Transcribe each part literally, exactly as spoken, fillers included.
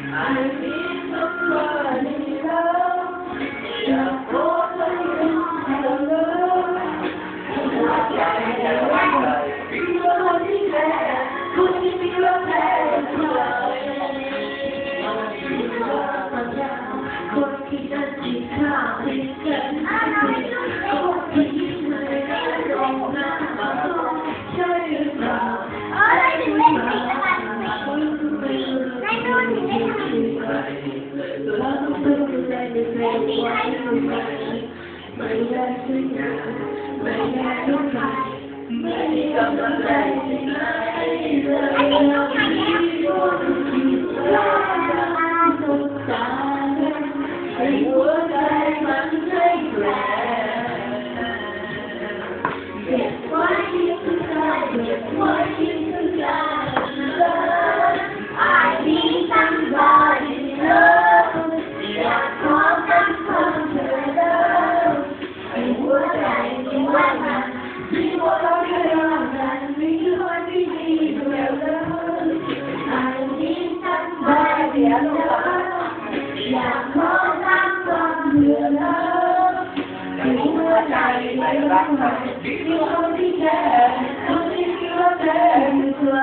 ไม่ได้สัญญาไม่ได้ทุกข์ไม่ได้กำลังใจที่ไหนเลยที่หัวที่รักสงสารให้หัวใจมันให้แกร่งเก็บไว้ทุกอย่างเก็บไว้ทุกอย่างเลย I need somebody love อยากขอกันคนเธอเลยให้หัวใจที่ว่ามันที่ว่าเราได้รักกันไม่ว่าที่ดีเดียวเลย I need somebody love อยากขอกันคนเธอเลยให้หัวใจที่รักมันที่ว่าที่แค่คนที่คิดว่าแค่ใคร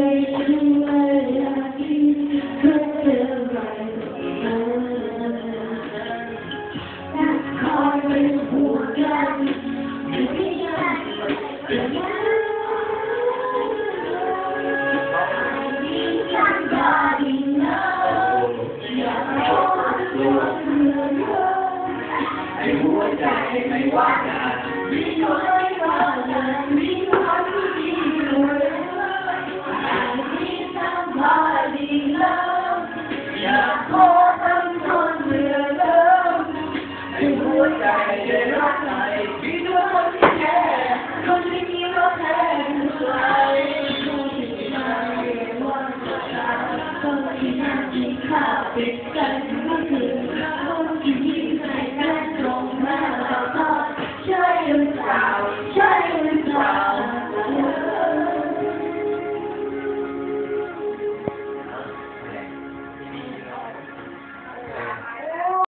ไม่ว่าจะมีอะไรบ้างมีความที่ดีเลยมีสัมผัสดีแล้วอยากขอทั้งคนเรือเดิมให้หัวใจได้รักใครมีตัวคนที่แค่คนที่มีรักแท้ใครคนที่ไม่ว่าจะคนที่นั่งกินข้าวติดกัน